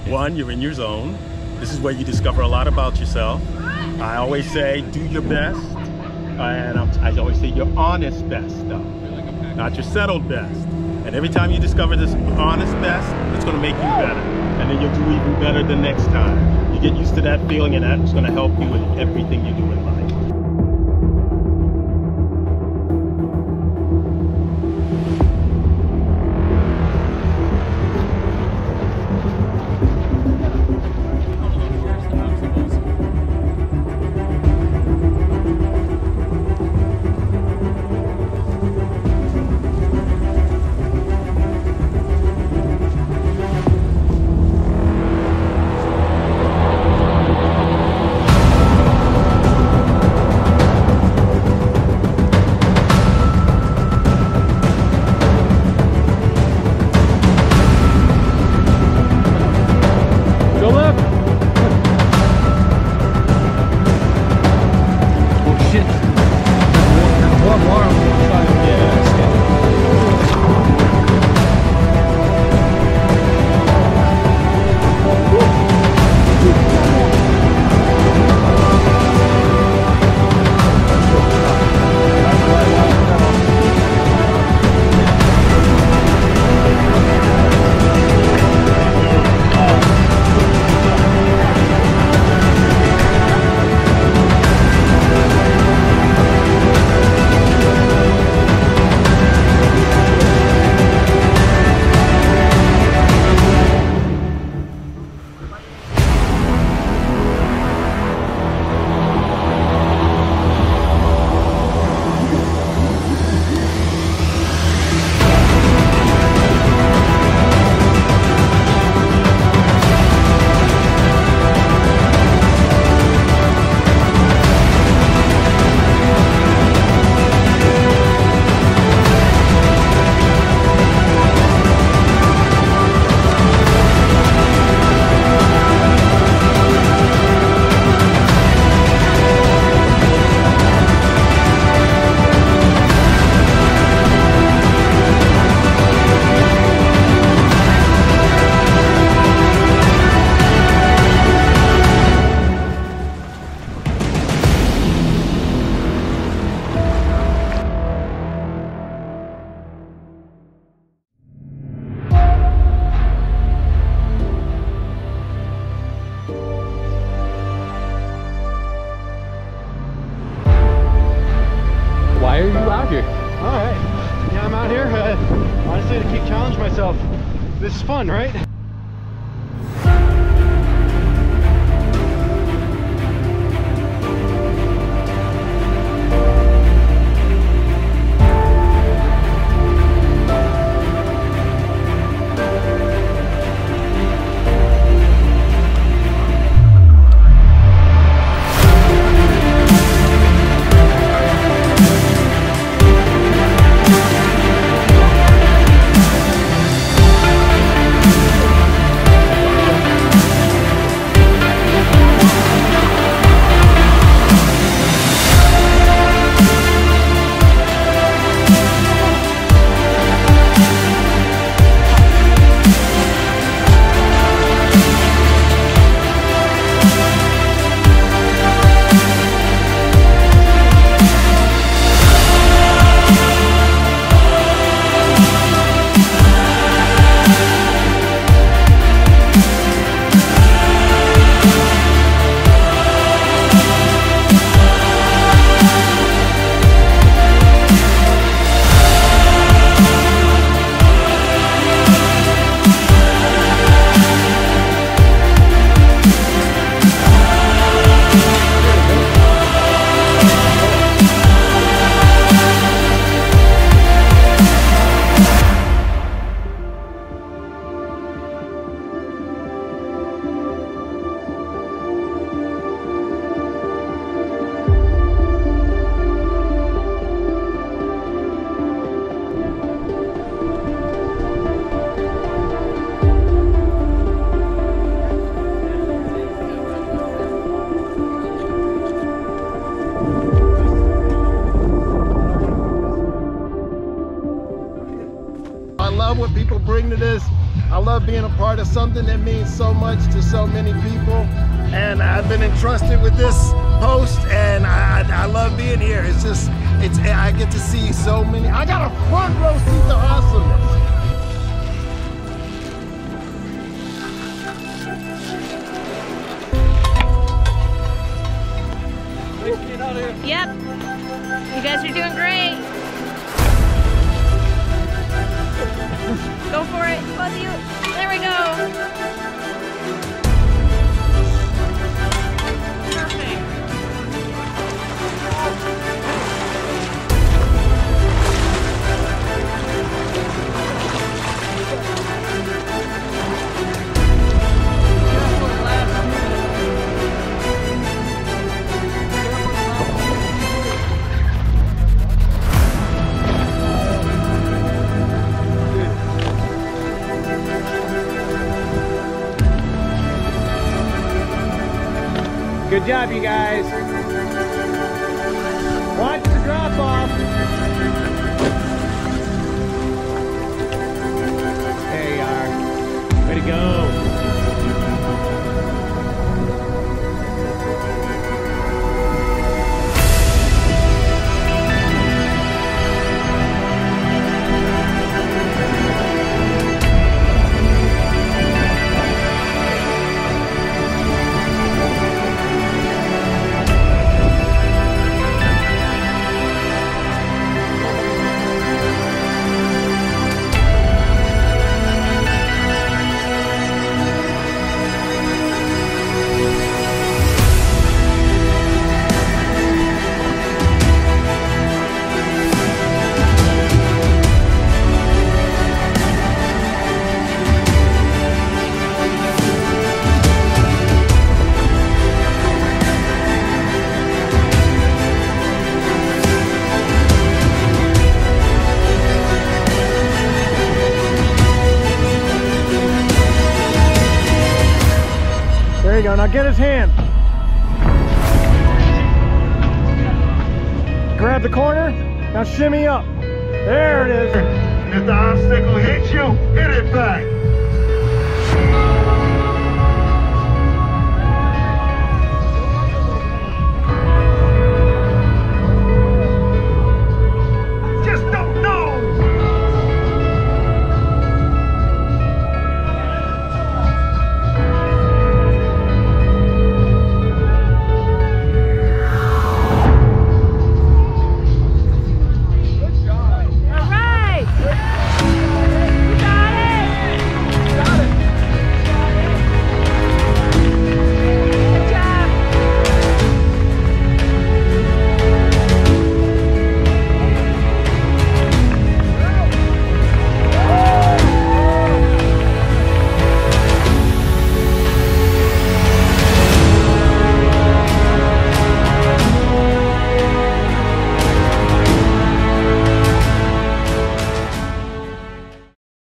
One, you're in your zone. This is where you discover a lot about yourself. I always say, do your best. And I always say your honest best, though, not your settled best. And every time you discover this honest best, it's going to make you better. And then you'll do even better the next time. You get used to that feeling, and that's going to help you with everything you do in life. Why are you out here? Alright. Yeah, I'm out here, honestly, to keep challenging myself. This is fun, right? being a part of something that means so much to so many people. And I've been entrusted with this post, and I love being here. I get to see so many. I got a front row seat to awesomeness. Yep. You guys are doing great. Go for it. Both of you. There we go. Perfect. Good job, you guys. Watch the drop off. There you are. Way to go. There you go, now get his hand. Grab the corner, now shimmy up. There it is. If the obstacle hits you, hit it back.